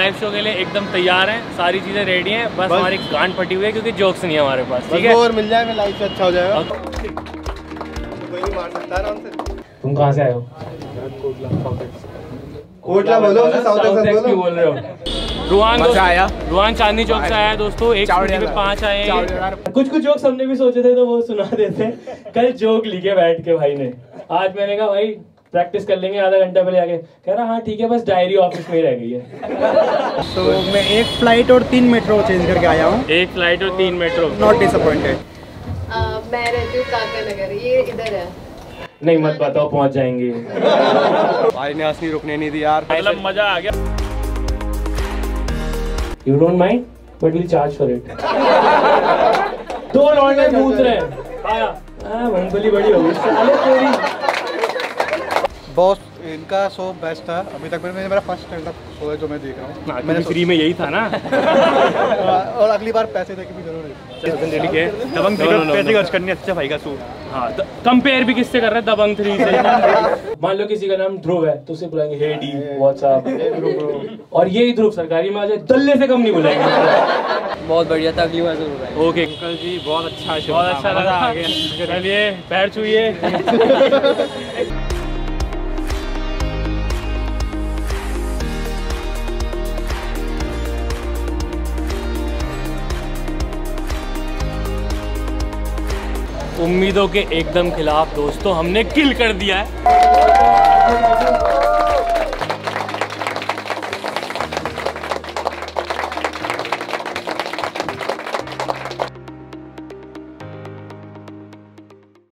Live show के लिए एकदम तैयार हैं, सारी चीजें रेडी हैं, बस हमारी गांड फटी हुई है क्योंकि जोक्स नहीं है हमारे पास। ठीक है, और मिल जाएगा लाइव से अच्छा हो जाएगा। कोई नहीं मार सकता आराम से। तुम कहाँ से आए हो? कोटला बोलो, साउथ क्यों बोल रहे हो? रुआन चांदनी चौक से आया दोस्तों, एक स्कूटी पे 5 आए। कुछ जोक्स हमने भी सोचे थे तो वो सुना देते। कल जोक लिखे बैठ के भाई ने, आज मैंने कहा भाई प्रैक्टिस कर लेंगे आधा घंटा पहले आके, कह रहा हाँ ठीक है, बस डायरी ऑफिस में ही रह गई है। तो मैं 1 फ्लाइट और 3 मेट्रो चेंज करके आया हूँ। 1 फ्लाइट और 3 मेट्रो। Not disappointed. मैं रहती हूँ काका नगर, ये इधर है। नहीं मत बताओ, पहुंच जाएंगे। भाई ने असली रुकने नहीं दी यार, मतलब मजा आ गया। You don't mind, but we'll charge for it. 2 लौंडे पूछ रहे हैं। आया, मूंगफली बड़ी हो गई साले तेरी। बॉस इनका शो बेस्ट था अभी तक, मेरा फर्स्ट स्टैंड अप शो है जो मैं देख रहा हूँ। मैंने फ्री में यही था ना। और अगली बार पैसे देके भी जरूर दबंग 3 पैसे खर्च करने अच्छा भाई का शो। हाँ, कंपेयर भी किससे कर रहे हैं? दबंग 3 से। मान लो किसी का नाम ध्रुव है तो उसे बुलाएंगे हे डी व्हाट्सअप, और यही ध्रुव सरकारी में आ जाए दल्ले से कम नहीं बुलाएंगे। बहुत बढ़िया था, अगली बार जरूर आएंगे। ओके अंकल जी, बहुत अच्छा शो, बहुत अच्छा लगा। चलिए पैर छूइए। उम्मीदों के एकदम खिलाफ दोस्तों हमने किल कर दिया है।